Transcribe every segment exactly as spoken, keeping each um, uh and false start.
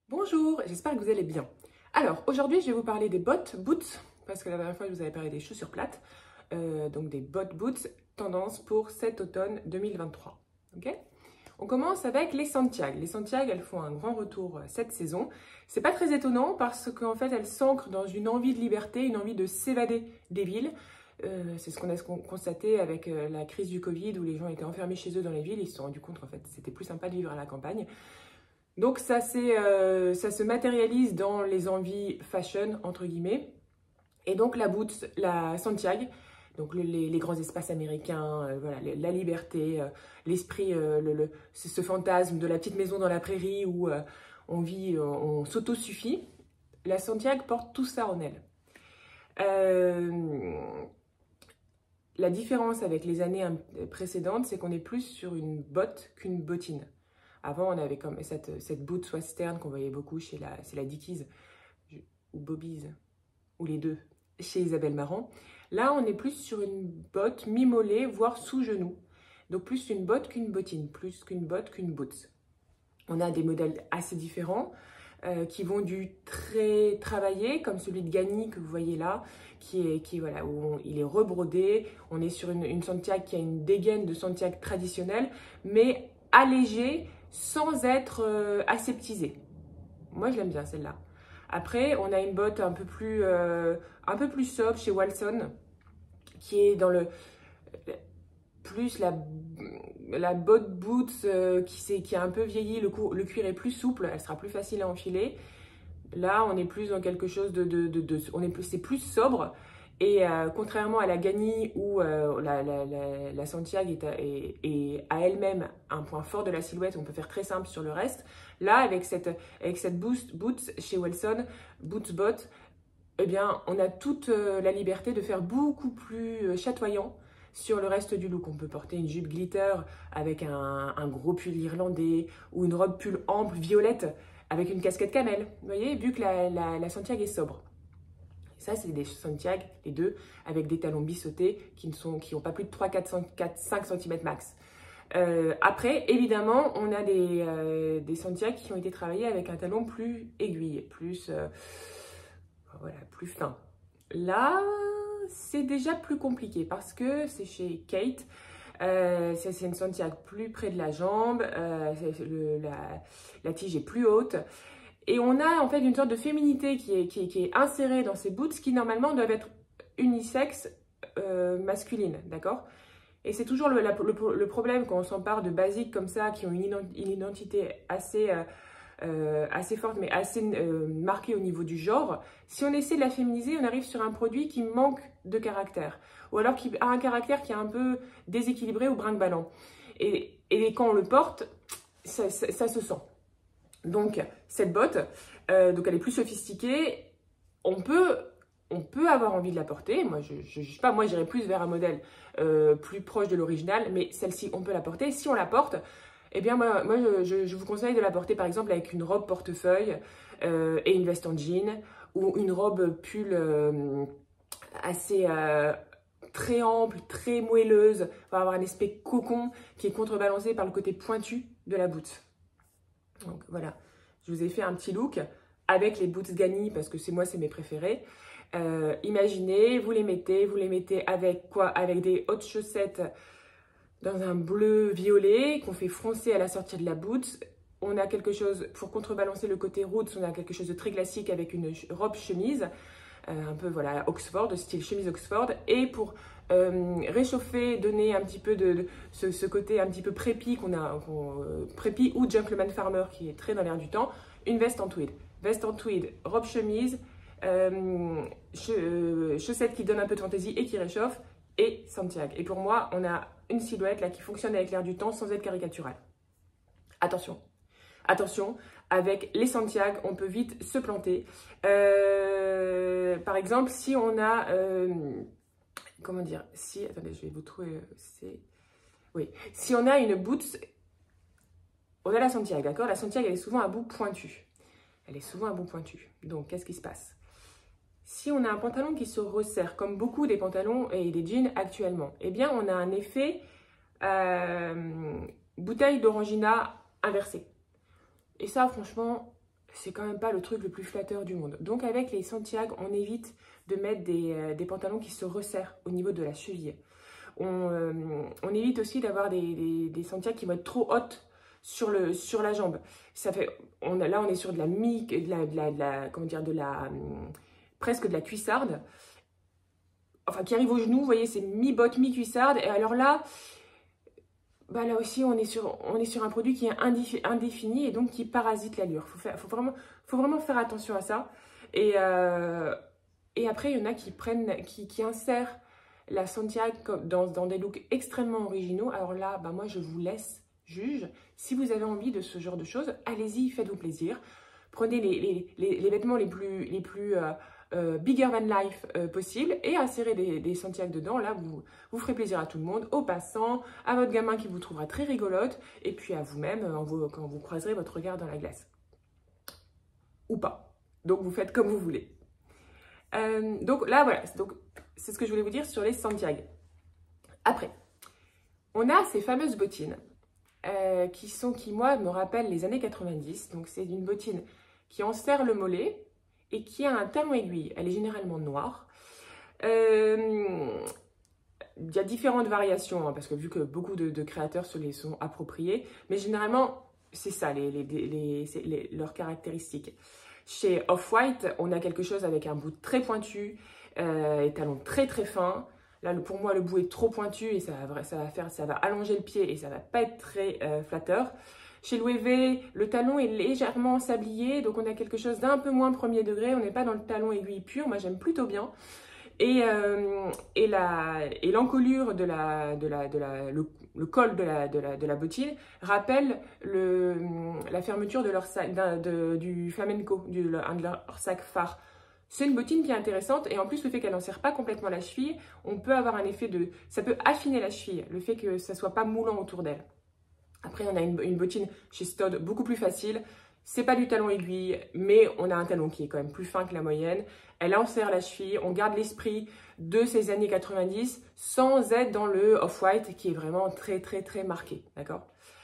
Bonjour, j'espère que vous allez bien. Alors, aujourd'hui, je vais vous parler des bottes boots, parce que la dernière fois, je vous avais parlé des chaussures plates. Euh, donc, des bottes boots, tendance pour cet automne deux mille vingt-trois. Ok ? On commence avec les Santiago. Les Santiago, elles font un grand retour cette saison. C'est pas très étonnant parce qu'en fait, elles s'ancrent dans une envie de liberté, une envie de s'évader des villes. Euh, c'est ce qu'on a constaté avec euh, la crise du Covid où les gens étaient enfermés chez eux dans les villes. Ils se sont rendus compte qu'en fait, c'était plus sympa de vivre à la campagne. Donc ça, euh, ça se matérialise dans les envies fashion, entre guillemets. Et donc la Boots, la Santiago, donc le, les, les grands espaces américains, euh, voilà, la liberté, euh, l'esprit, euh, le, le, ce fantasme de la petite maison dans la prairie où euh, on vit, on, on s'autosuffit. La Santiago porte tout ça en elle. Euh, la différence avec les années précédentes, c'est qu'on est plus sur une botte qu'une bottine. Avant, on avait comme cette, cette boot western qu'on voyait beaucoup chez la, c'est la Dickies ou Bobby's, ou les deux, chez Isabelle Marant. Là, on est plus sur une botte mi-mollet, voire sous-genou. Donc plus une botte qu'une bottine, plus qu'une botte qu'une boots. On a des modèles assez différents euh, qui vont du très travaillé, comme celui de Gagny que vous voyez là, qui est, qui, voilà, où on, il est rebrodé. On est sur une, une Santiago qui a une dégaine de Santiago traditionnelle, mais allégée, sans être euh, aseptisée. Moi, je l'aime bien, celle-là. Après, on a une botte un peu plus, euh, un peu plus sobre chez Walson, qui est dans le... plus la, la botte boots euh, qui, qui a un peu vieilli, le, cou, le cuir est plus souple, elle sera plus facile à enfiler. Là, on est plus dans quelque chose de... de, de, de on est plus, c'est plus sobre. Et euh, contrairement à la Gagny où euh, la, la, la, la Santiago est à, est, est à elle-même un point fort de la silhouette, on peut faire très simple sur le reste. Là, avec cette, avec cette boost, boots chez Wilson, Boots Bot, eh bien, on a toute euh, la liberté de faire beaucoup plus euh, chatoyant sur le reste du look. On peut porter une jupe glitter avec un, un gros pull irlandais ou une robe pull ample violette avec une casquette camel. Vous voyez, vu que la, la, la Santiago est sobre. Ça, c'est des Santiago, les deux, avec des talons biseautés qui n'ont qui pas plus de trois, quatre, cinq centimètres max. Euh, après, évidemment, on a des, euh, des Santiago qui ont été travaillés avec un talon plus aiguille, plus, euh, voilà, plus fin. Là, c'est déjà plus compliqué parce que c'est chez Kate. Euh, c'est une Santiago plus près de la jambe, euh, le, la, la tige est plus haute. Et on a en fait une sorte de féminité qui est, qui est, qui est insérée dans ces boots qui normalement doivent être unisexes euh, masculines, d'accord? Et c'est toujours le, la, le, le problème quand on s'empare de basiques comme ça, qui ont une, une identité assez, euh, euh, assez forte, mais assez euh, marquée au niveau du genre. Si on essaie de la féminiser, on arrive sur un produit qui manque de caractère, ou alors qui a un caractère qui est un peu déséquilibré ou brinque-ballant. Et, et quand on le porte, ça, ça, ça se sent. Donc, cette botte, euh, donc elle est plus sophistiquée, on peut, on peut avoir envie de la porter. Moi, je ne juge pas, moi j'irais plus vers un modèle euh, plus proche de l'original, mais celle-ci, on peut la porter. Si on la porte, eh bien, moi, moi je, je, je vous conseille de la porter par exemple avec une robe portefeuille euh, et une veste en jean, ou une robe pull euh, assez... Euh, très ample, très moelleuse, va avoir un aspect cocon qui est contrebalancé par le côté pointu de la boot. Donc voilà, je vous ai fait un petit look avec les boots Gagny parce que c'est moi, c'est mes préférés. Euh, imaginez, vous les mettez, vous les mettez avec quoi? Avec des hautes chaussettes dans un bleu violet qu'on fait froncer à la sortie de la boot. On a quelque chose, pour contrebalancer le côté roots, on a quelque chose de très classique avec une robe chemise. Euh, un peu voilà Oxford, style chemise Oxford, et pour euh, réchauffer, donner un petit peu de, de ce, ce côté un petit peu prépi qu'on a, qu'on, euh, prépi ou gentleman farmer qui est très dans l'air du temps, une veste en tweed, veste en tweed, robe chemise, euh, che, euh, chaussettes qui donnent un peu de fantaisie et qui réchauffent, et Santiago. Et pour moi, on a une silhouette là qui fonctionne avec l'air du temps sans être caricaturale. Attention. Attention, avec les Santiago, on peut vite se planter. Euh, par exemple, si on a... Euh, comment dire? Si, attendez, je vais vous trouver... C'est... Oui. Si on a une boots... On a la Santiago, d'accord? La Santiago, elle est souvent à bout pointu. Elle est souvent à bout pointu. Donc, qu'est-ce qui se passe? Si on a un pantalon qui se resserre, comme beaucoup des pantalons et des jeans actuellement, eh bien, on a un effet euh, bouteille d'orangina inversée. Et ça, franchement, c'est quand même pas le truc le plus flatteur du monde. Donc avec les Santiago, on évite de mettre des, euh, des pantalons qui se resserrent au niveau de la cheville. On, euh, on évite aussi d'avoir des, des, des Santiago qui vont être trop hautes sur, le, sur la jambe. Ça fait, on a, là, on est sur de la mi, de la, de la, de la comment dire, de la, hum, presque de la cuissarde. Enfin, qui arrive au genou, vous voyez, c'est mi-botte, mi-cuissarde. Et alors là, bah là aussi, on est, sur, on est sur un produit qui est indéfini et donc qui parasite l'allure. Il faut, faire, faut, vraiment, faut vraiment faire attention à ça. Et, euh, et après, il y en a qui, prennent, qui, qui insèrent la Santiago dans, dans des looks extrêmement originaux. Alors là, bah moi, je vous laisse juge. Si vous avez envie de ce genre de choses, allez-y, faites-vous plaisir. Prenez les, les, les, les vêtements les plus... Les plus euh, Euh, bigger than life euh, possible et insérer des, des Santiago dedans. Là, vous, vous ferez plaisir à tout le monde, aux passants, à votre gamin qui vous trouvera très rigolote et puis à vous-même euh, vous, quand vous croiserez votre regard dans la glace. Ou pas. Donc, vous faites comme vous voulez. Euh, donc là, voilà. Donc, c'est ce que je voulais vous dire sur les Santiago. Après, on a ces fameuses bottines euh, qui sont, qui moi, me rappellent les années quatre-vingt-dix. Donc, c'est une bottine qui enserre le mollet et qui a un talon aiguille. Elle est généralement noire. Euh, il y a différentes variations, hein, parce que vu que beaucoup de, de créateurs se les sont appropriés, mais généralement, c'est ça, les, les, les, les, leurs caractéristiques. Chez Off-White, on a quelque chose avec un bout très pointu, euh, et talons très très fins. Là, le, pour moi, le bout est trop pointu et ça va, ça va, faire, ça va allonger le pied et ça va pas être très euh, flatteur. Chez Louis V, le talon est légèrement sablier, donc on a quelque chose d'un peu moins premier degré. On n'est pas dans le talon aiguille pur, moi j'aime plutôt bien. Et, euh, et l'encolure de la, de la, de la, le, le col de la, de, la, de la bottine rappelle le, la fermeture de leur sac, de, du flamenco, du, un de leur sac phare. C'est une bottine qui est intéressante et en plus le fait qu'elle n'enserre pas complètement la cheville, on peut avoir un effet de... Ça peut affiner la cheville, le fait que ça ne soit pas moulant autour d'elle. Après, on a une, une bottine chez Stod beaucoup plus facile. C'est pas du talon aiguille, mais on a un talon qui est quand même plus fin que la moyenne. Elle enserre la cheville. On garde l'esprit de ces années quatre-vingt-dix sans être dans le off-white qui est vraiment très, très, très marqué. D'accord ?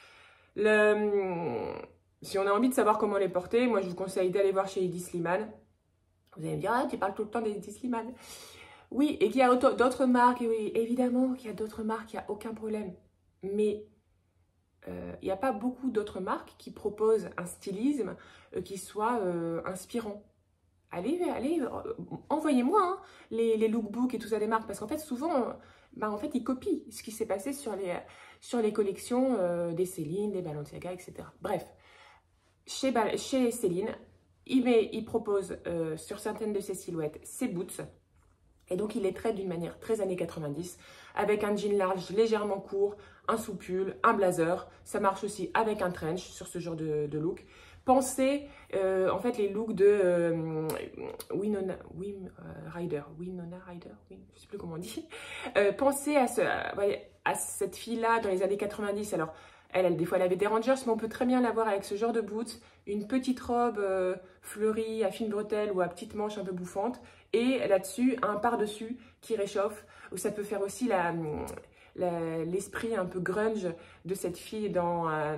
Si on a envie de savoir comment les porter, moi, je vous conseille d'aller voir chez Hedi Slimane. Vous allez me dire, ah, tu parles tout le temps d'Hedi Slimane. Oui, et qu'il y a d'autres marques. Et oui, évidemment qu'il y a d'autres marques, il n'y a aucun problème. Mais... il euh, n'y a pas beaucoup d'autres marques qui proposent un stylisme euh, qui soit euh, inspirant. Allez, allez, euh, envoyez-moi hein, les, les lookbooks et tout ça des marques, parce qu'en fait, souvent, bah, en fait, ils copient ce qui s'est passé sur les, sur les collections euh, des Céline, des Balenciaga, et cetera. Bref, chez, chez Céline, il, met, il propose euh, sur certaines de ses silhouettes ses boots. Et donc, il les traite d'une manière très années quatre-vingt-dix, avec un jean large légèrement court, un sous-pull, un blazer. Ça marche aussi avec un trench sur ce genre de, de look. Pensez, euh, en fait, les looks de euh, Winona, Wim euh, Ryder, Winona Ryder, oui, je ne sais plus comment on dit. Euh, pensez à, ce, à, à cette fille-là dans les années quatre-vingt-dix. Alors, elle, elle, des fois, elle avait des Rangers, mais on peut très bien la voir avec ce genre de boots, une petite robe euh, fleurie à fine bretelle ou à petite manche un peu bouffante, et là-dessus, un par-dessus qui réchauffe, où ça peut faire aussi la, la, l'esprit un peu grunge de cette fille dans... Euh,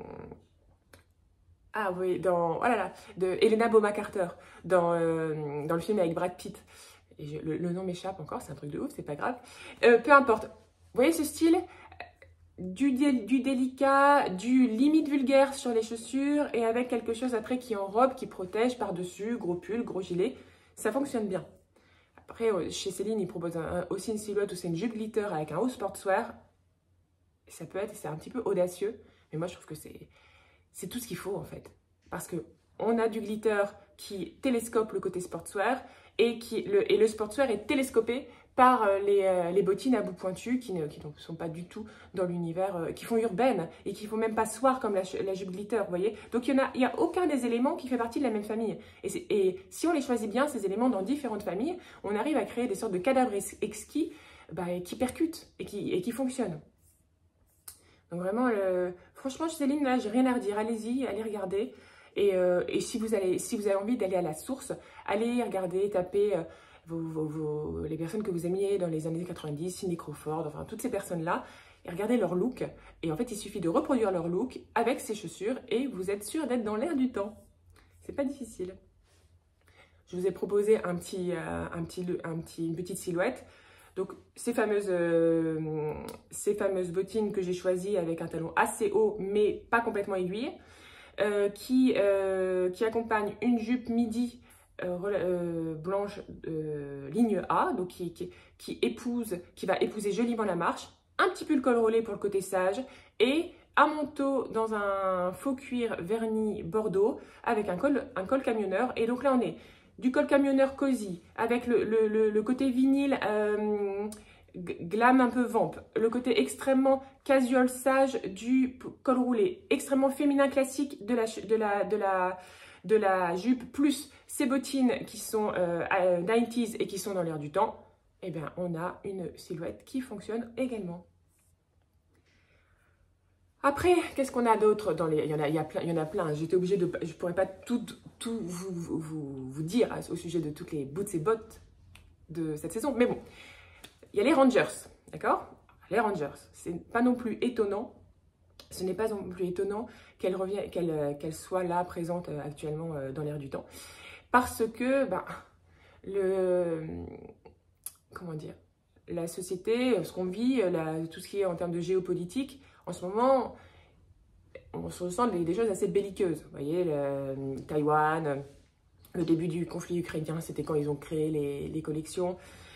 ah oui, dans... Oh là là, de Helena Bonham Carter, dans, euh, dans le film avec Brad Pitt. Et je, le, le nom m'échappe encore, c'est un truc de ouf, c'est pas grave. Euh, peu importe. Vous voyez ce style ? Du, dé, du délicat, du limite vulgaire sur les chaussures et avec quelque chose après qui enrobe, qui protège par-dessus, gros pull, gros gilet. Ça fonctionne bien. Après, chez Céline, il propose un, aussi une silhouette où c'est une jupe glitter avec un haut sportswear. Ça peut être, c'est un petit peu audacieux, mais moi je trouve que c'est c'est tout ce qu'il faut en fait. Parce qu'on a du glitter qui télescope le côté sportswear et, qui, le, et le sportswear est télescopé par les, euh, les bottines à bout pointu qui ne qui ne sont pas du tout dans l'univers, euh, qui font urbaine et qui ne font même pas soir comme la, la jupe glitter, vous voyez. Donc il n'y a, y a aucun des éléments qui fait partie de la même famille. Et, et si on les choisit bien, ces éléments dans différentes familles, on arrive à créer des sortes de cadavres exquis bah, qui percutent et qui, et qui fonctionnent. Donc vraiment, le... franchement, Céline, là, j'ai rien à redire. Allez-y, allez regarder. Et, euh, et si, vous allez, si vous avez envie d'aller à la source, allez regarder, taper euh, vos, vos, vos, les personnes que vous aimiez dans les années quatre-vingt-dix, Cindy Crawford, enfin toutes ces personnes-là, et regardez leur look. Et en fait, il suffit de reproduire leur look avec ces chaussures et vous êtes sûr d'être dans l'air du temps. c'est pas difficile. Je vous ai proposé un petit, euh, un petit, un petit, une petite silhouette. Donc, ces fameuses, euh, ces fameuses bottines que j'ai choisies avec un talon assez haut, mais pas complètement aiguillé, euh, qui, euh, qui accompagnent une jupe midi euh, euh, blanche euh, ligne A, donc qui, qui, qui, épouse, qui va épouser joliment la marche, un petit peu le col roulé pour le côté sage, et un manteau dans un faux cuir verni bordeaux avec un col, un col camionneur. Et donc là, on est du col camionneur cosy, avec le, le, le, le côté vinyle euh, glam un peu vamp, le côté extrêmement casual sage du col roulé, extrêmement féminin classique de la, de la, de la, de la jupe, plus ces bottines qui sont euh, quatre-vingt-dix et qui sont dans l'air du temps, eh bien on a une silhouette qui fonctionne également. Après, qu'est-ce qu'on a d'autre dans les... Il y en a, il y a plein, il y en a plein. J'étais obligée de... Je ne pourrais pas tout, tout vous, vous, vous dire au sujet de toutes les boots et bottes de cette saison. Mais bon, il y a les Rangers, d'accord? Les Rangers, c'est pas non plus étonnant. Ce n'est pas non plus étonnant qu'elles reviennent, qu'elles, qu'elles soient là, présentes actuellement dans l'air du temps. Parce que, ben, le... Comment dire? La société, ce qu'on vit, la, tout ce qui est en termes de géopolitique, en ce moment, on se ressent des, des choses assez belliqueuses. Vous voyez, le, Taïwan, le début du conflit ukrainien, c'était quand ils ont créé les, les collections.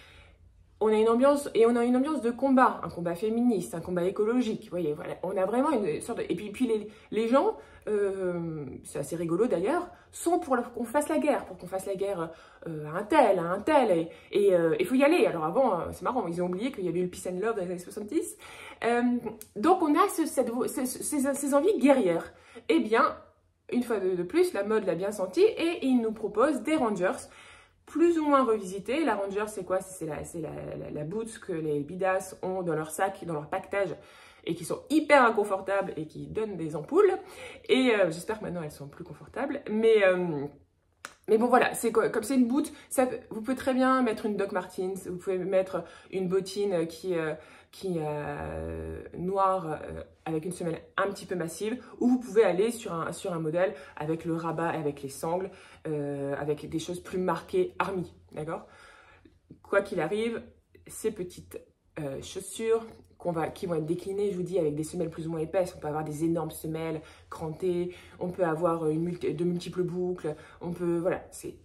On a une ambiance, et on a une ambiance de combat, un combat féministe, un combat écologique. Vous voyez, voilà, on a vraiment une sorte de... Et puis, puis les, les gens, euh, c'est assez rigolo d'ailleurs, sont pour qu'on fasse la guerre, pour qu'on fasse la guerre euh, à un tel, à un tel, et il et, euh, faut y aller. Alors avant, euh, c'est marrant, ils ont oublié qu'il y avait eu le peace and love dans les années soixante-dix. Euh, donc on a ce, cette, ces, ces, ces envies guerrières. Eh bien, une fois de, de plus, la mode l'a bien senti, et ils nous proposent des Rangers, plus ou moins revisité. La Ranger, c'est quoi? C'est la, la, la, la boots que les bidas ont dans leur sac, dans leur paquetage, et qui sont hyper inconfortables et qui donnent des ampoules. Et euh, j'espère que maintenant elles sont plus confortables. Mais, euh, mais bon, voilà, c'est comme c'est une boot, ça, vous pouvez très bien mettre une Doc Martens, vous pouvez mettre une bottine qui, euh, qui euh, noire euh, avec une semelle un petit peu massive, ou vous pouvez aller sur un, sur un modèle avec le rabat, avec les sangles, euh, avec des choses plus marquées army, d'accord? Quoi qu'il arrive, ces petites euh, chaussures qu'on va, qui vont être déclinées, je vous dis, avec des semelles plus ou moins épaisses. On peut avoir des énormes semelles crantées, on peut avoir une multi, de multiples boucles, on peut, voilà, c'est...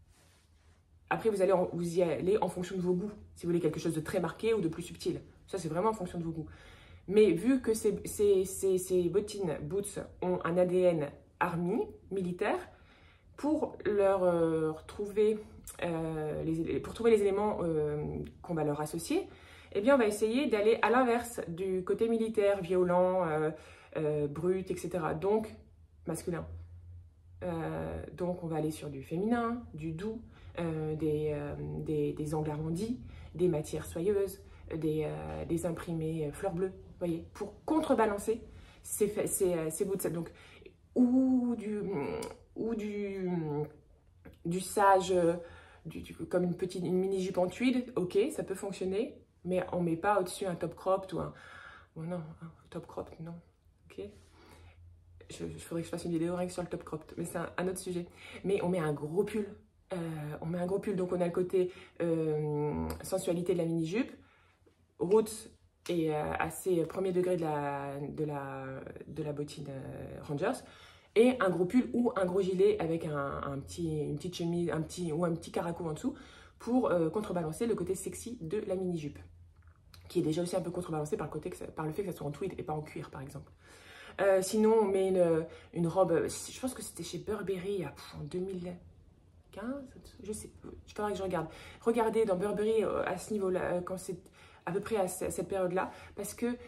Après, vous allez en, vous y allez en fonction de vos goûts, si vous voulez quelque chose de très marqué ou de plus subtil. Ça, c'est vraiment en fonction de vos goûts. Mais vu que ces, ces, ces, ces bottines, boots, ont un A D N army, militaire, pour leur euh, retrouver, euh, les, pour trouver les éléments euh, qu'on va leur associer, eh bien, on va essayer d'aller à l'inverse du côté militaire, violent, euh, euh, brut, et cetera. Donc, masculin. Euh, donc, on va aller sur du féminin, du doux, euh, des, euh, des, des angles arrondis, des matières soyeuses, des, euh, des imprimés fleurs bleues, vous voyez, pour contrebalancer ces, ces, ces boots. Donc, ou du, ou du, du sage, du, du, comme une petite une mini jupe en tweed, ok, ça peut fonctionner. Mais on ne met pas au-dessus un top cropped ou un... Oh non, un top cropped, non. Ok. Je, je faudrait que je fasse une vidéo rien que sur le top cropped, mais c'est un, un autre sujet. Mais on met un gros pull. Euh, on met un gros pull, donc on a le côté euh, sensualité de la mini-jupe, roots et euh, assez premier degré de la, de la, de la bottine euh, Rangers, et un gros pull ou un gros gilet avec un, un petit, une petite chemise, un petit, ou un petit caraco en dessous, pour euh, contrebalancer le côté sexy de la mini-jupe, qui est déjà aussi un peu contrebalancé par le, côté que ça, par le fait que ça soit en tweed et pas en cuir, par exemple. Euh, sinon, on met une, une robe, je pense que c'était chez Burberry en deux mille quinze, je sais, il faudra que je regarde. Regardez dans Burberry à ce niveau-là, quand c'est à peu près à cette période-là, parce que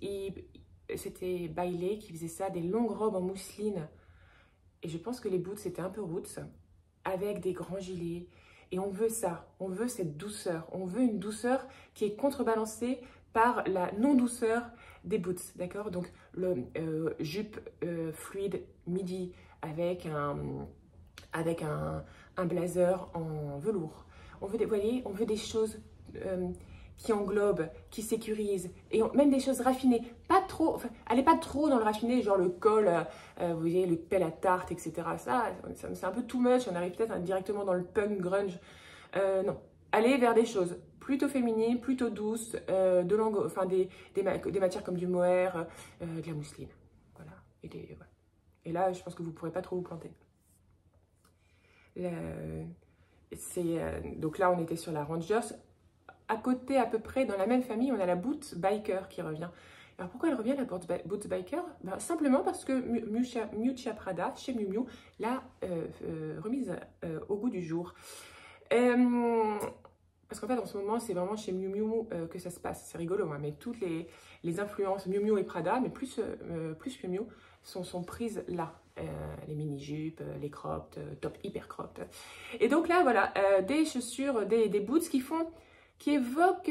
c'était Bailey qui faisait ça, des longues robes en mousseline. Et je pense que les boots, c'était un peu roots, avec des grands gilets. Et on veut ça, on veut cette douceur, on veut une douceur qui est contrebalancée par la non-douceur des boots, d'accord? Donc, le euh, jupe euh, fluide midi avec un, avec un, un blazer en velours. On veut des, vous voyez, on veut des choses euh, qui englobent, qui sécurisent, et on, même des choses raffinées, pas trop trop, enfin, elle n'est pas trop dans le raffiné, genre le col, euh, euh, vous voyez, le pelle à tarte, et cetera. Ça, ça c'est un peu too much, on arrive peut-être directement dans le punk grunge. Euh, non, allez vers des choses plutôt féminines, plutôt douces, euh, de langue, enfin des, des, des matières comme du mohair, euh, de la mousseline. Voilà. Et, des, voilà. Et là, je pense que vous ne pourrez pas trop vous planter. Le, euh, donc là, on était sur la Rangers. À côté, à peu près, dans la même famille, on a la Boots Biker qui revient. Alors pourquoi elle revient, la Boots Biker? Ben, simplement parce que Miuccia Prada, chez Miu Miu, l'a euh, euh, remise euh, au goût du jour. Euh, parce qu'en fait, en ce moment, c'est vraiment chez Miu Miu euh, que ça se passe. C'est rigolo, hein, mais toutes les, les influences Miu Miu et Prada, mais plus, euh, plus Miu Miu, sont, sont prises là. Euh, les mini-jupes, les cropped, euh, top hyper cropped. Et donc là, voilà, euh, des chaussures, des, des boots qui font... qui évoque,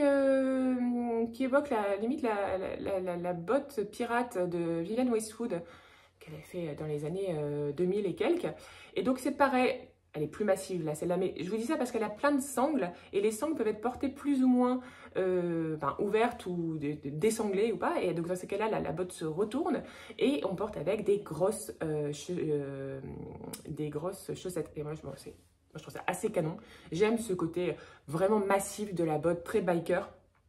euh, qui évoque la limite la, la, la, la botte pirate de Vivienne Westwood qu'elle a fait dans les années euh, deux mille et quelques. Et donc c'est pareil, elle est plus massive là, celle-là, mais je vous dis ça parce qu'elle a plein de sangles et les sangles peuvent être portées plus ou moins euh, ben, ouvertes ou désanglées ou pas. Et donc dans ce cas-là, la, la botte se retourne et on porte avec des grosses, euh, euh, des grosses chaussettes. Et moi je m'en sais. Moi, je trouve ça assez canon. J'aime ce côté vraiment massif de la botte, très biker.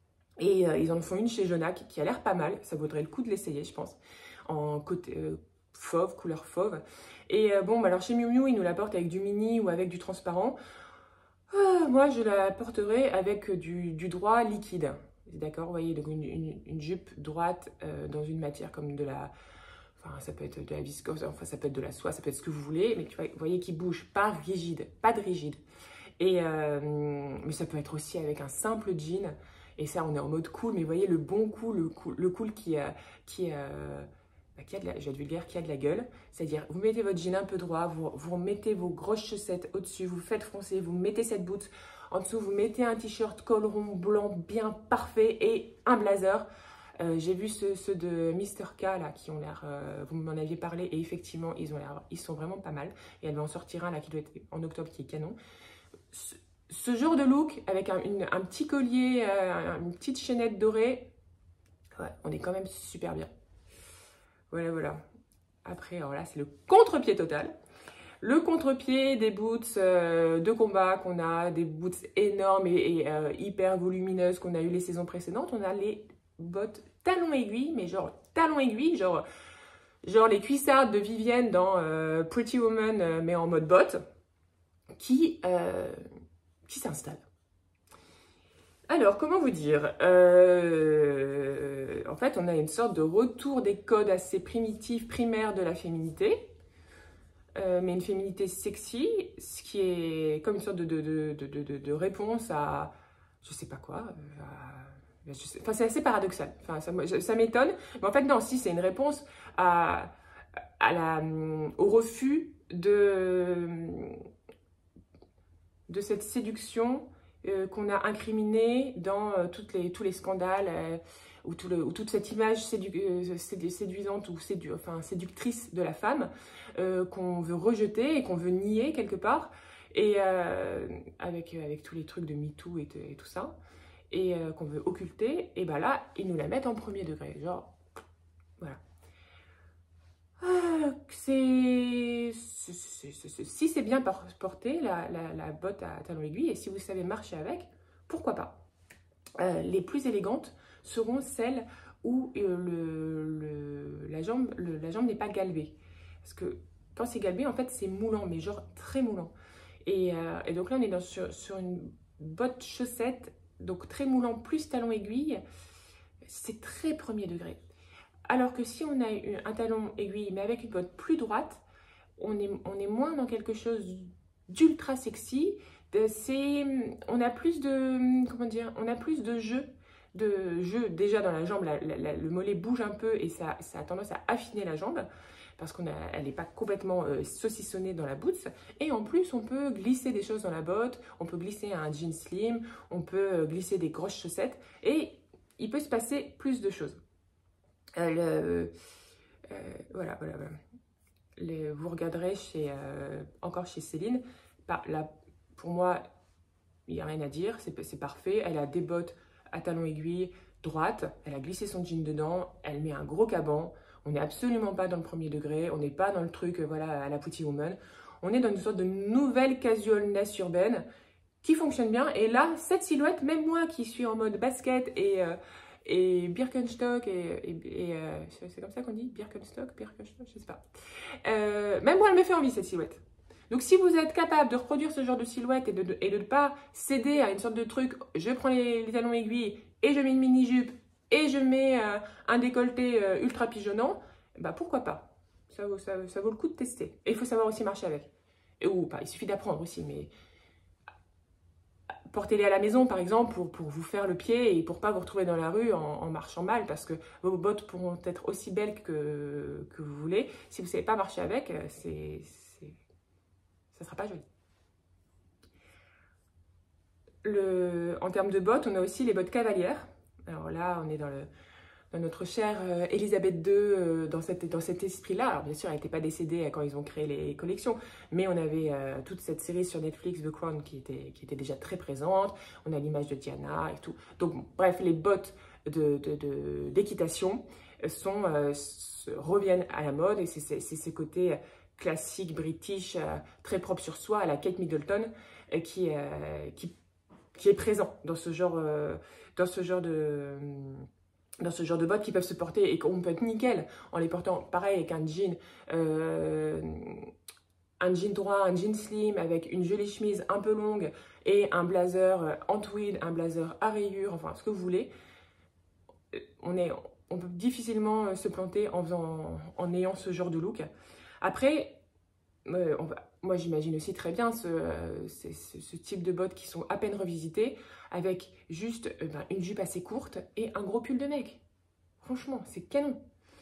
Et euh, ils en font une chez Jonac qui a l'air pas mal. Ça vaudrait le coup de l'essayer, je pense. En côté euh, fauve, couleur fauve. Et euh, bon, bah, alors chez Miu Miu, ils nous la portent avec du mini ou avec du transparent. Euh, moi, je la porterai avec du, du droit liquide. D'accord, vous voyez, donc une, une, une jupe droite euh, dans une matière comme de la... Enfin, ça peut être de la viscose, enfin, ça peut être de la soie, ça peut être ce que vous voulez, mais tu vois, vous voyez qu'il bouge, pas rigide, pas de rigide. Et, euh, mais ça peut être aussi avec un simple jean, et ça, on est en mode cool, mais vous voyez le bon cool, le cool, le cool qui, a, qui, a, qui a de la, je vais être vulgaire, qui a de la gueule. C'est-à-dire, vous mettez votre jean un peu droit, vous, vous mettez vos grosses chaussettes au-dessus, vous faites froncer, vous mettez cette boot en dessous, vous mettez un t-shirt col rond blanc bien parfait et un blazer. Euh, j'ai vu ceux, ceux de Mister K là qui ont l'air, euh, vous m'en aviez parlé et effectivement ils ont l'air, ils sont vraiment pas mal et elle va en sortir un là qui doit être en octobre qui est canon. Ce, ce genre de look avec un, une, un petit collier, euh, une petite chaînette dorée, ouais, on est quand même super bien. Voilà voilà. Après alors là c'est le contre-pied total. Le contre-pied des boots euh, de combat qu'on a, des boots énormes et, et euh, hyper volumineuses qu'on a eu les saisons précédentes, on a les bottes talons aiguilles, mais genre talons aiguilles, genre, genre les cuissardes de Vivienne dans euh, Pretty Woman, euh, mais en mode botte, qui, euh, qui s'installe. Alors, comment vous dire euh, En fait, on a une sorte de retour des codes assez primitifs, primaires de la féminité, euh, mais une féminité sexy, ce qui est comme une sorte de, de, de, de, de, de réponse à, je sais pas quoi, à, Enfin, c'est assez paradoxal, enfin, ça, ça m'étonne. Mais en fait, non, si, c'est une réponse à, à la, au refus de, de cette séduction euh, qu'on a incriminée dans euh, toutes les, tous les scandales, euh, ou, tout le, ou toute cette image sédu, euh, séduisante ou sédu, enfin, séductrice de la femme euh, qu'on veut rejeter et qu'on veut nier quelque part, et euh, avec, avec tous les trucs de MeToo et, et tout ça. Et euh, qu'on veut occulter, et ben là, ils nous la mettent en premier degré. Genre, voilà. Ah, c'est... Si c'est bien porté, la, la, la botte à talons aiguilles, et si vous savez marcher avec, pourquoi pas. Euh, les plus élégantes seront celles où euh, le, le, la jambe, le, la jambe n'est pas galbée. Parce que quand c'est galbé, en fait, c'est moulant, mais genre très moulant. Et, euh, et donc là, on est dans, sur, sur une botte chaussette, donc très moulant plus talon aiguille, c'est très premier degré. Alors que si on a un talon aiguille mais avec une botte plus droite, on est, on est moins dans quelque chose d'ultra sexy. C'est, on a plus de, comment dire, on a plus de jeu, de jeu déjà dans la jambe. La, la, la, le mollet bouge un peu et ça, ça a tendance à affiner la jambe, parce qu'elle n'est pas complètement euh, saucissonnée dans la boots. Et en plus, on peut glisser des choses dans la botte, on peut glisser un jean slim, on peut euh, glisser des grosses chaussettes, et il peut se passer plus de choses. Euh, le, euh, voilà, voilà, voilà. Les, vous regarderez chez, euh, encore chez Céline, bah, là, pour moi, il n'y a rien à dire, c'est parfait. Elle a des bottes à talons aiguilles, droite, elle a glissé son jean dedans, elle met un gros caban. On n'est absolument pas dans le premier degré, on n'est pas dans le truc euh, voilà, à la Pretty Woman. On est dans une sorte de nouvelle casualness urbaine qui fonctionne bien. Et là, cette silhouette, même moi qui suis en mode basket et, euh, et Birkenstock, et, et, et euh, c'est comme ça qu'on dit Birkenstock, Birkenstock, je sais pas. Euh, même moi, elle me fait envie cette silhouette. Donc si vous êtes capable de reproduire ce genre de silhouette et de ne et de, de pas céder à une sorte de truc, je prends les, les talons aiguilles et je mets une mini-jupe et je mets euh, un décolleté euh, ultra pigeonnant, bah pourquoi pas, ça vaut, ça, ça vaut le coup de tester. Et il faut savoir aussi marcher avec. Et, ou pas, il suffit d'apprendre aussi, mais portez-les à la maison par exemple pour, pour vous faire le pied et pour pas vous retrouver dans la rue en, en marchant mal, parce que vos bottes pourront être aussi belles que, que vous voulez. Si vous ne savez pas marcher avec, c'est... ça ne sera pas joli. Le, en termes de bottes, on a aussi les bottes cavalières. Alors là, on est dans, le, dans notre chère euh, Elisabeth deux, euh, dans, cette, dans cet esprit-là. Alors bien sûr, elle n'était pas décédée quand ils ont créé les collections, mais on avait euh, toute cette série sur Netflix, The Crown, qui était, qui était déjà très présente. On a l'image de Diana et tout. Donc bon, bref, les bottes d'équitation de, de, sont, euh, reviennent à la mode, et c'est ce côté classique, british, euh, très propre sur soi, à la Kate Middleton, euh, qui, euh, qui, qui est présent dans ce genre, euh, dans ce genre de... dans ce genre de bottes qui peuvent se porter et qu'on peut être nickel en les portant pareil avec un jean, euh, un jean droit, un jean slim avec une jolie chemise un peu longue et un blazer en tweed, un blazer à rayures, enfin ce que vous voulez. On, est, on peut difficilement se planter en, faisant, en ayant ce genre de look. Après, euh, on va, moi j'imagine aussi très bien ce, euh, ce, ce type de bottes qui sont à peine revisitées, avec juste euh, ben, une jupe assez courte et un gros pull de mec. Franchement, c'est canon.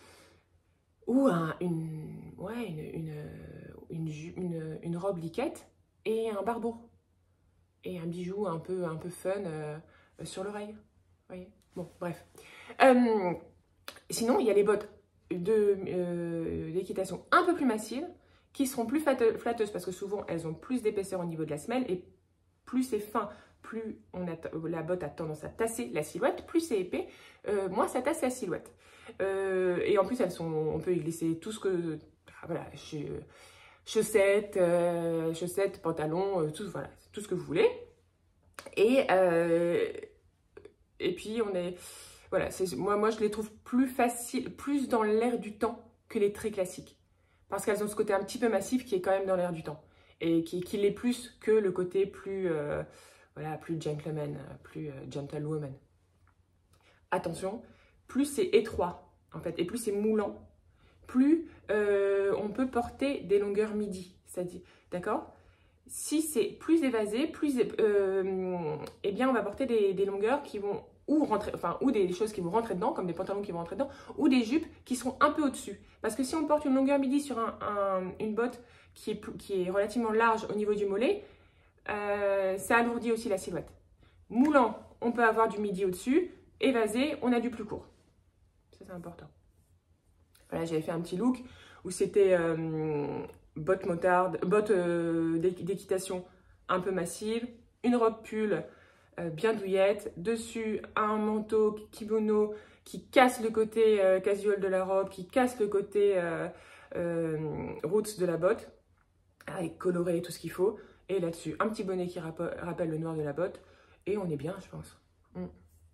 Ou un, une, ouais, une, une, une, une, une robe liquette et un barbeau. Et un bijou un peu, un peu fun euh, sur l'oreille. Voyez. Bon, bref. Euh, sinon, il y a les bottes d'équitation euh, un peu plus massives, qui seront plus flatteuses parce que souvent elles ont plus d'épaisseur au niveau de la semelle, et plus c'est fin, plus on a la botte a tendance à tasser la silhouette, plus c'est épais, euh, moins ça tasse la silhouette. Euh, et en plus elles sont, on peut y glisser tout ce que, voilà, chaussettes, euh, chaussettes, pantalons, euh, tout, voilà, tout ce que vous voulez. Et, euh, et puis on est, voilà, moi, moi je les trouve plus faciles, plus dans l'air du temps que les très classiques. Parce qu'elles ont ce côté un petit peu massif qui est quand même dans l'air du temps. Et qui, qui l'est plus que le côté plus, euh, voilà, plus gentleman, plus euh, gentlewoman. Attention, plus c'est étroit, en fait, et plus c'est moulant, plus euh, on peut porter des longueurs midi. C'est-à-dire, d'accord? Si c'est plus évasé, plus, euh, eh bien, on va porter des, des longueurs qui vont ou rentrer, enfin, ou des choses qui vont rentrer dedans, comme des pantalons qui vont rentrer dedans, ou des jupes qui seront un peu au-dessus. Parce que si on porte une longueur midi sur un, un, une botte qui est, qui est relativement large au niveau du mollet, euh, ça alourdit aussi la silhouette. Moulant, on peut avoir du midi au-dessus. Évasé, on a du plus court. Ça, c'est important. Voilà, j'avais fait un petit look où c'était euh, bottes motarde, bottes euh, d'équitation un peu massive, une robe pull euh, bien douillette, dessus un manteau kimono qui casse le côté euh, casual de la robe, qui casse le côté euh, euh, roots de la botte, avec coloré, tout ce qu'il faut, et là-dessus un petit bonnet qui rappelle le noir de la botte, et on est bien, je pense. Mm.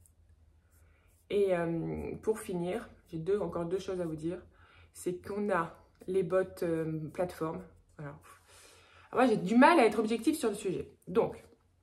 Et euh, pour finir, j'ai deux, encore deux choses à vous dire. C'est qu'on a les bottes euh, plateforme. Alors, moi, j'ai du mal à être objective sur le sujet. Donc,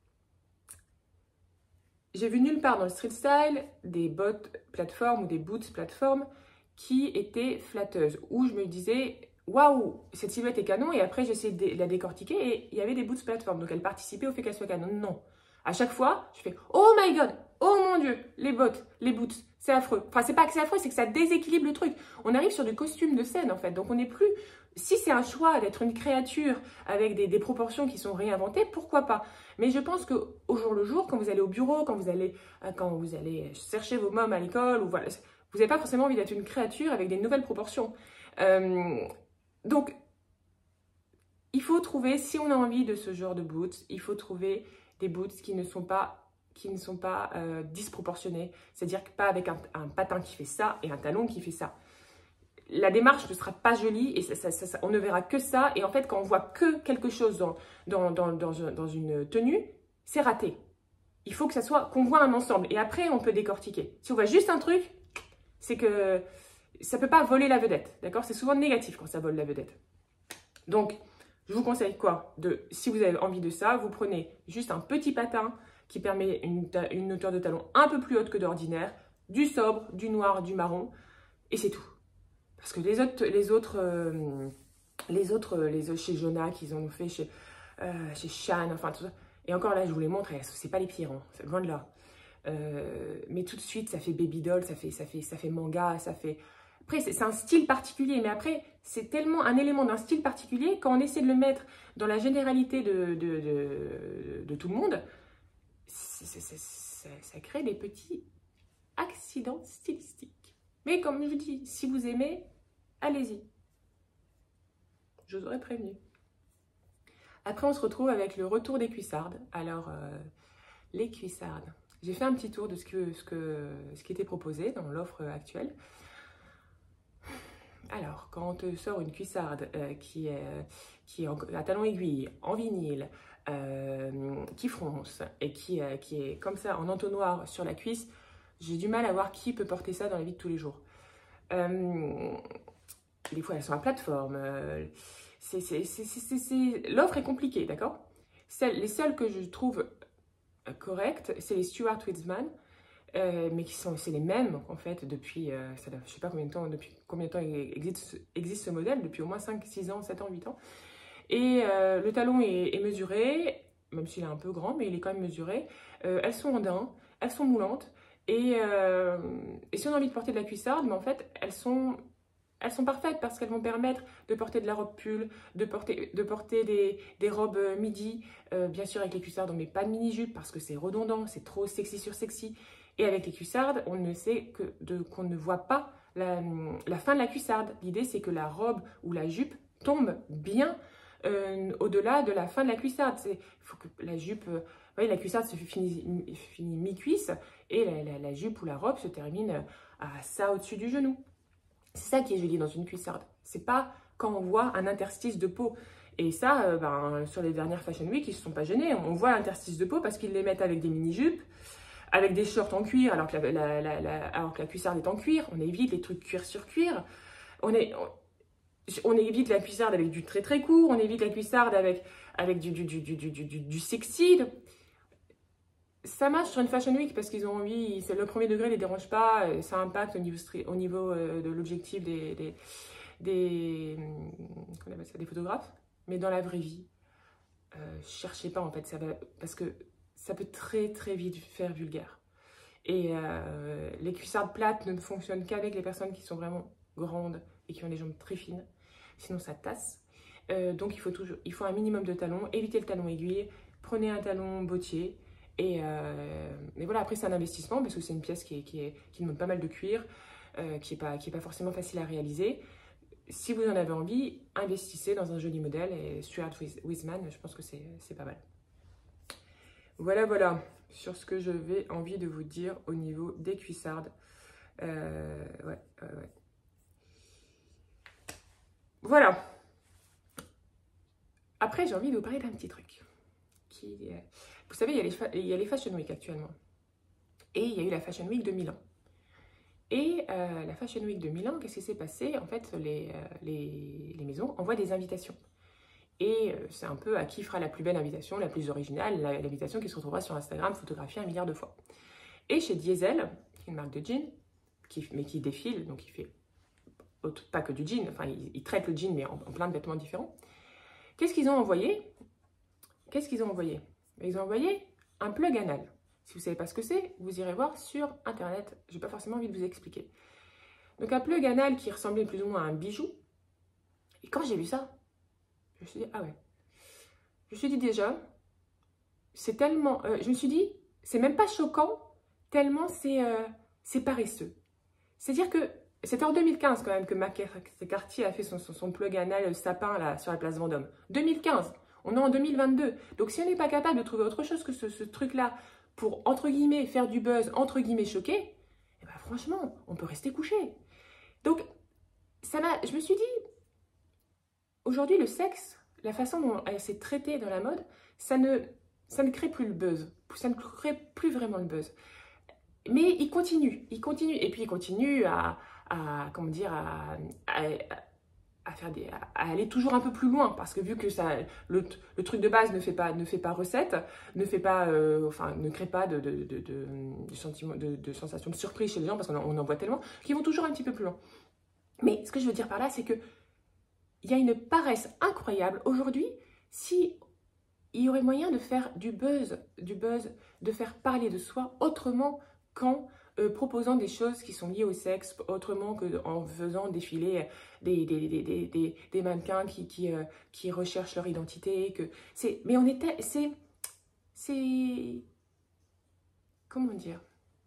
j'ai vu nulle part dans le street style des bottes plateforme ou des boots plateforme qui étaient flatteuses. Où je me disais, waouh, cette silhouette est canon. Et après, j'essayais de la décortiquer et il y avait des boots plateforme. Donc, elle participait au fait qu'elle soit canon. Non. À chaque fois, je fais, oh my god, oh mon dieu, les bottes, les boots, c'est affreux. Enfin, c'est pas que c'est affreux, c'est que ça déséquilibre le truc. On arrive sur du costume de scène, en fait. Donc, on n'est plus... Si c'est un choix d'être une créature avec des, des proportions qui sont réinventées, pourquoi pas? Mais je pense qu'au jour le jour, quand vous allez au bureau, quand vous allez, quand vous allez chercher vos mômes à l'école, ou voilà, vous n'avez pas forcément envie d'être une créature avec des nouvelles proportions. Euh, donc, il faut trouver, si on a envie de ce genre de boots, il faut trouver des boots qui ne sont pas qui ne sont pas euh, disproportionnés. C'est-à-dire que pas avec un, un patin qui fait ça et un talon qui fait ça. La démarche ne sera pas jolie et ça, ça, ça, ça, on ne verra que ça. Et en fait, quand on voit que quelque chose dans, dans, dans, dans, dans une tenue, c'est raté. Il faut que ça soit, qu'on voit un ensemble. Et après, on peut décortiquer. Si on voit juste un truc, c'est que ça ne peut pas voler la vedette. D'accord? C'est souvent négatif quand ça vole la vedette. Donc, je vous conseille quoi? De, si vous avez envie de ça, vous prenez juste un petit patin qui permet une, une hauteur de talon un peu plus haute que d'ordinaire, du sobre, du noir, du marron, et c'est tout. Parce que les autres, les autres, euh, les autres, les autres chez Jonah, qu'ils ont fait chez, euh, chez Shan, enfin tout ça. Et encore là, je vous les montre, c'est pas les pires, hein, c'est loin de là. Euh, mais tout de suite, ça fait baby doll, ça fait, ça fait, ça fait manga, ça fait... Après, c'est un style particulier, mais après, c'est tellement un élément d'un style particulier, quand on essaie de le mettre dans la généralité de, de, de, de tout le monde, c est, c est, ça, ça crée des petits accidents stylistiques. Mais comme je vous dis, si vous aimez, allez-y. Je vous aurais prévenu. Après, on se retrouve avec le retour des cuissardes. Alors, euh, les cuissardes. J'ai fait un petit tour de ce, que, ce, que, ce qui était proposé dans l'offre actuelle. Alors, quand on te sort une cuissarde euh, qui est, qui est en, à talon aiguille, en vinyle, euh, qui fronce et qui, euh, qui est comme ça en entonnoir sur la cuisse, j'ai du mal à voir qui peut porter ça dans la vie de tous les jours. Euh, des fois, elles sont à plateforme. Euh, L'offre est compliquée, d'accord? Les seules que je trouve correctes, c'est les Stuart Weitzman. Euh, mais qui sont c'est les mêmes en fait depuis euh, ça, je sais pas combien de temps depuis combien de temps existe, existe ce modèle, depuis au moins cinq, six ans, sept ans, huit ans, et euh, le talon est, est mesuré, même s'il est un peu grand, mais il est quand même mesuré. Euh, elles sont en daim, elles sont moulantes, et, euh, et si on a envie de porter de la cuissarde, mais en fait elles sont elles sont parfaites parce qu'elles vont permettre de porter de la robe pull, de porter, de porter des, des robes midi. Euh, bien sûr, avec les cuissardes, on ne met pas de mini-jupe parce que c'est redondant, c'est trop sexy sur sexy. Et avec les cuissardes, on ne sait que de, qu'on ne voit pas la, la fin de la cuissarde. L'idée, c'est que la robe ou la jupe tombe bien euh, au-delà de la fin de la cuissarde. Il faut que la jupe, euh, voyez, la cuissarde se finit, finit mi-cuisse et la, la, la jupe ou la robe se termine à ça au-dessus du genou. C'est ça qui est joli dans une cuissarde. C'est pas quand on voit un interstice de peau. Et ça, euh, ben, sur les dernières Fashion Week, ils ne se sont pas gênés. On voit l'interstice de peau parce qu'ils les mettent avec des mini-jupes, avec des shorts en cuir, alors que la, la, la, la, alors que la cuissarde est en cuir. On évite les trucs cuir sur cuir. On, est, on, on évite la cuissarde avec du très très court. On évite la cuissarde avec, avec du, du, du, du, du, du, du sexy. Ça marche sur une Fashion Week parce qu'ils ont envie, le premier degré ne les dérange pas, ça impacte au niveau, au niveau de l'objectif des, des, des, qu'on appelle ça, des photographes. Mais dans la vraie vie, euh, cherchez pas en fait, ça va, parce que ça peut très très vite faire vulgaire. Et euh, les cuissardes plates ne fonctionnent qu'avec les personnes qui sont vraiment grandes et qui ont des jambes très fines, sinon ça tasse. Euh, donc il faut, toujours, il faut un minimum de talons, évitez le talon aiguille, prenez un talon bottier. Et, euh, et voilà, après c'est un investissement parce que c'est une pièce qui, est, qui, est, qui demande pas mal de cuir, euh, qui n'est pas, qui est pas forcément facile à réaliser. Si vous en avez envie, investissez dans un joli modèle et Stuart Weitzman, je pense que c'est pas mal. Voilà, voilà, sur ce que je vais envie de vous dire au niveau des cuissardes. Euh, ouais, ouais, ouais. Voilà. Après, j'ai envie de vous parler d'un petit truc. Qui, euh, vous savez, il y, a les, il y a les Fashion Week actuellement. Et il y a eu la Fashion Week de Milan. Et euh, la Fashion Week de Milan, qu'est-ce qui s'est passé? En fait, les, euh, les, les maisons envoient des invitations. Et euh, c'est un peu à qui fera la plus belle invitation, la plus originale, l'invitation qui se retrouvera sur Instagram, photographiée un milliard de fois. Et chez Diesel, qui est une marque de jean, qui, mais qui défile, donc il fait autre, pas que du jean, enfin il, il traite le jean, mais en, en plein de vêtements différents. Qu'est-ce qu'ils ont envoyé? Qu'est-ce qu'ils ont envoyé? Ils ont envoyé un plug anal. Si vous ne savez pas ce que c'est, vous irez voir sur Internet. Je n'ai pas forcément envie de vous expliquer. Donc un plug anal qui ressemblait plus ou moins à un bijou. Et quand j'ai vu ça, je me suis dit, ah ouais. Je me suis dit déjà, c'est tellement... Euh, je me suis dit, c'est même pas choquant, tellement c'est euh, paresseux. C'est-à-dire que c'était en deux mille quinze quand même que Cartier a fait son, son, son plug anal sapin là, sur la place Vendôme. deux mille quinze. On est en deux mille vingt-deux. Donc, si on n'est pas capable de trouver autre chose que ce, ce truc-là pour, entre guillemets, faire du buzz, entre guillemets, choquer, eh ben, franchement, on peut rester couché. Donc, ça m'a, je me suis dit, aujourd'hui, le sexe, la façon dont elle s'est traitée dans la mode, ça ne, ça ne crée plus le buzz. Ça ne crée plus vraiment le buzz. Mais il continue, il continue. Et puis, il continue à, à comment dire, à, à, à, faire des, à aller toujours un peu plus loin. Parce que vu que ça, le, le truc de base ne fait pas, ne fait pas recette, ne, fait pas, euh, enfin, ne crée pas de, de, de, de, de, sentiment, de, de sensation de surprise chez les gens, parce qu'on en, on en voit tellement, qu'ils vont toujours un petit peu plus loin. Mais ce que je veux dire par là, c'est que il y a une paresse incroyable. Aujourd'hui, si il y aurait moyen de faire du buzz, du buzz, de faire parler de soi autrement qu'en euh, proposant des choses qui sont liées au sexe, autrement qu'en faisant défiler des, des, des, des, des, des mannequins qui, qui, euh, qui recherchent leur identité. Que mais on était, c'est, c'est, comment dire,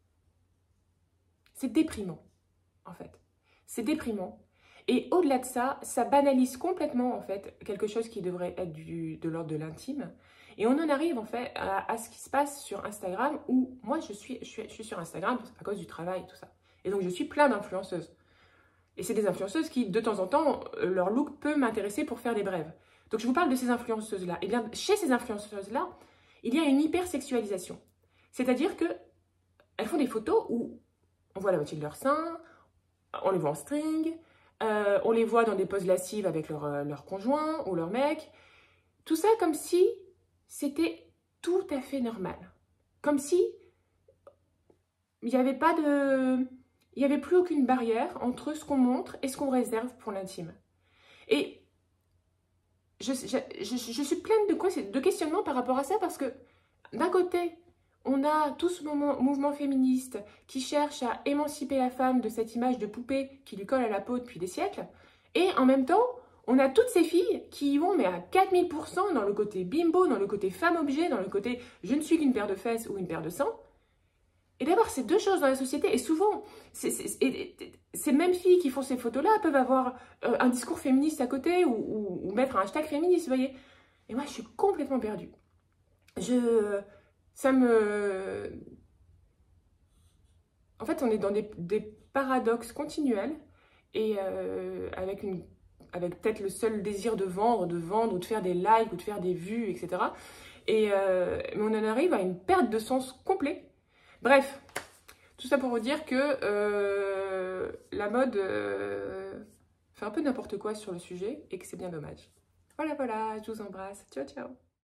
c'est déprimant, en fait. C'est déprimant. Et au-delà de ça, ça banalise complètement, en fait, quelque chose qui devrait être du, de l'ordre de l'intime. Et on en arrive, en fait, à, à ce qui se passe sur Instagram, où moi, je suis, je suis, je suis sur Instagram à cause du travail et tout ça. Et donc, je suis plein d'influenceuses. Et c'est des influenceuses qui, de temps en temps, leur look peut m'intéresser pour faire des brèves. Donc, je vous parle de ces influenceuses-là. Et bien, chez ces influenceuses-là, il y a une hypersexualisation. C'est-à-dire qu'elles font des photos où on voit la moitié de leur sein, on les voit en string, euh, on les voit dans des poses lascives avec leur, euh, leur conjoint ou leur mec. Tout ça comme si c'était tout à fait normal. Comme si il n'y avait pas de... Il n'y avait plus aucune barrière entre ce qu'on montre et ce qu'on réserve pour l'intime. Et je, je, je, je suis pleine de, quoi, de questionnements par rapport à ça parce que d'un côté, on a tout ce moment, mouvement féministe qui cherche à émanciper la femme de cette image de poupée qui lui colle à la peau depuis des siècles. Et en même temps, on a toutes ces filles qui y vont mais à quatre mille pour cent dans le côté bimbo, dans le côté femme-objet, dans le côté je ne suis qu'une paire de fesses ou une paire de seins. Et d'avoir ces deux choses dans la société, et souvent, ces, ces, ces mêmes filles qui font ces photos-là peuvent avoir euh, un discours féministe à côté ou, ou, ou mettre un hashtag féministe, vous voyez. Et moi, je suis complètement perdue. Je... Ça me... En fait, on est dans des, des paradoxes continuels et euh, avec, une, avec peut-être le seul désir de vendre, de vendre ou de faire des likes ou de faire des vues, et cetera. Et euh, mais on en arrive à une perte de sens complet. Bref, tout ça pour vous dire que euh, la mode euh, fait un peu n'importe quoi sur le sujet et que c'est bien dommage. Voilà, voilà, je vous embrasse. Ciao, ciao.